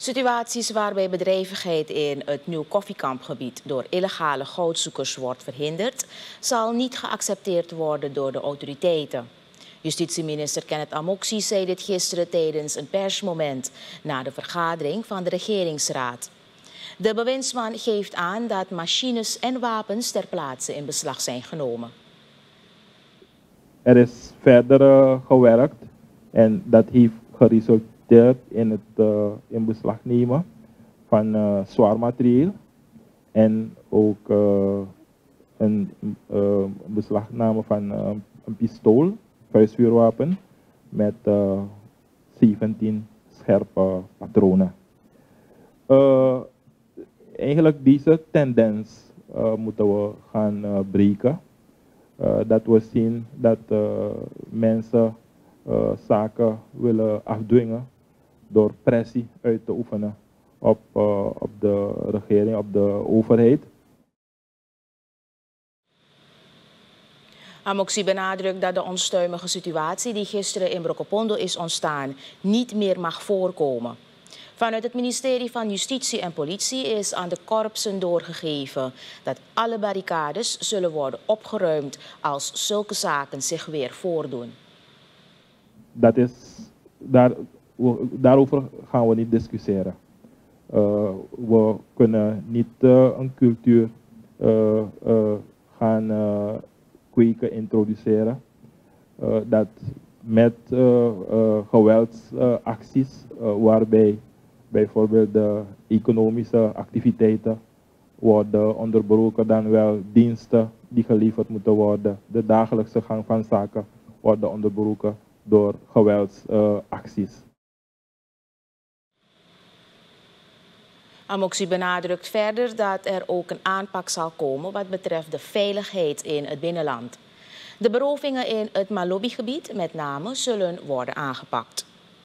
Situaties waarbij bedrijvigheid in het Nieuw Koffiekampgebied door illegale goudzoekers wordt verhinderd, zal niet geaccepteerd worden door de autoriteiten. Justitieminister Kenneth Amoxie zei dit gisteren tijdens een persmoment na de vergadering van de regeringsraad. De bewindsman geeft aan dat machines en wapens ter plaatse in beslag zijn genomen. Er is verder gewerkt en dat heeft geresulteerd in het in beslag nemen van zwaar materieel en ook een beslagname van een pistool, vuistvuurwapen met 17 scherpe patronen. Eigenlijk deze tendens moeten we gaan breken. Dat we zien dat mensen zaken willen afdwingen door pressie uit te oefenen op de regering, op de overheid. Amoxie benadrukt dat de onstuimige situatie die gisteren in Brokopondo is ontstaan niet meer mag voorkomen. Vanuit het ministerie van Justitie en Politie is aan de korpsen doorgegeven dat alle barricades zullen worden opgeruimd als zulke zaken zich weer voordoen. Daarover gaan we niet discussiëren. We kunnen niet een cultuur gaan kweken, introduceren dat met geweldsacties waarbij bijvoorbeeld de economische activiteiten worden onderbroken, dan wel diensten die geleverd moeten worden, de dagelijkse gang van zaken worden onderbroken door geweldsacties. Amoxie benadrukt verder dat er ook een aanpak zal komen wat betreft de veiligheid in het binnenland. De berovingen in het Malobi-gebied met name zullen worden aangepakt.